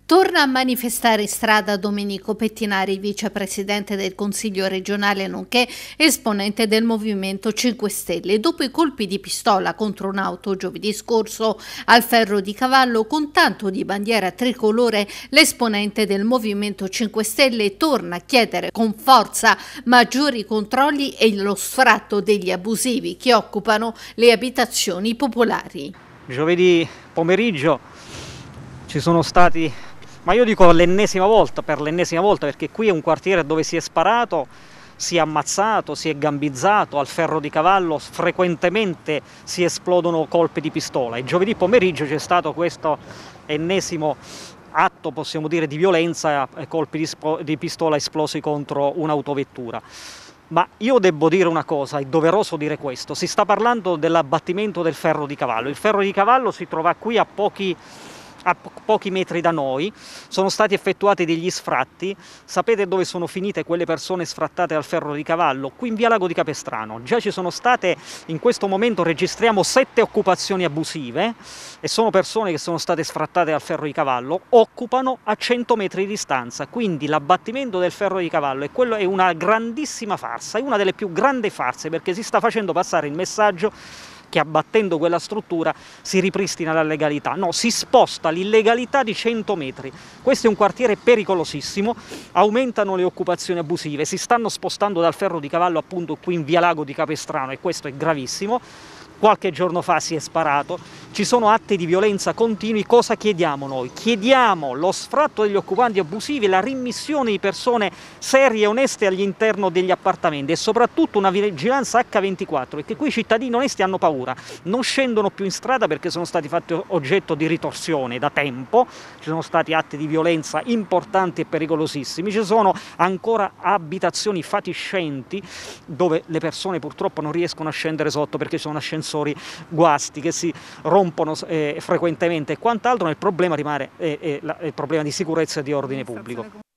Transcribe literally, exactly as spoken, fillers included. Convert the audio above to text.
Torna a manifestare in strada Domenico Pettinari, vicepresidente del Consiglio regionale nonché esponente del Movimento cinque Stelle. Dopo i colpi di pistola contro un'auto giovedì scorso al Ferro di Cavallo con tanto di bandiera tricolore, l'esponente del Movimento cinque Stelle torna a chiedere con forza maggiori controlli e lo sfratto degli abusivi che occupano le abitazioni popolari. Giovedì pomeriggio ci sono stati, ma io dico l'ennesima volta, per l'ennesima volta, perché qui è un quartiere dove si è sparato, si è ammazzato, si è gambizzato, al Ferro di Cavallo frequentemente si esplodono colpi di pistola e giovedì pomeriggio c'è stato questo ennesimo atto, possiamo dire, di violenza, colpi di, di pistola esplosi contro un'autovettura. Ma io devo dire una cosa, è doveroso dire questo, si sta parlando dell'abbattimento del Ferro di Cavallo. Il Ferro di Cavallo si trova qui a pochi a po pochi metri da noi, sono stati effettuati degli sfratti. Sapete dove sono finite quelle persone sfrattate al Ferro di Cavallo? Qui in via Lago di Capestrano. Già ci sono state, in questo momento registriamo sette occupazioni abusive e sono persone che sono state sfrattate al Ferro di Cavallo, occupano a cento metri di distanza, quindi l'abbattimento del Ferro di Cavallo è, quello, è una grandissima farsa, è una delle più grandi farse, perché si sta facendo passare il messaggio che abbattendo quella struttura si ripristina la legalità. No, si sposta l'illegalità di cento metri. Questo è un quartiere pericolosissimo, aumentano le occupazioni abusive, si stanno spostando dal Ferro di Cavallo appunto qui in via Lago di Capestrano e questo è gravissimo. Qualche giorno fa si è sparato, ci sono atti di violenza continui. Cosa chiediamo noi? Chiediamo lo sfratto degli occupanti abusivi, la rimmissione di persone serie e oneste all'interno degli appartamenti e soprattutto una vigilanza acca ventiquattro, perché qui i cittadini onesti hanno paura, non scendono più in strada perché sono stati fatti oggetto di ritorsione da tempo, ci sono stati atti di violenza importanti e pericolosissimi, ci sono ancora abitazioni fatiscenti dove le persone purtroppo non riescono a scendere sotto perché ci sono ascensori guasti che si rompono eh, frequentemente e quant'altro. Il problema rimane eh, eh, la, il problema di sicurezza e di ordine pubblico.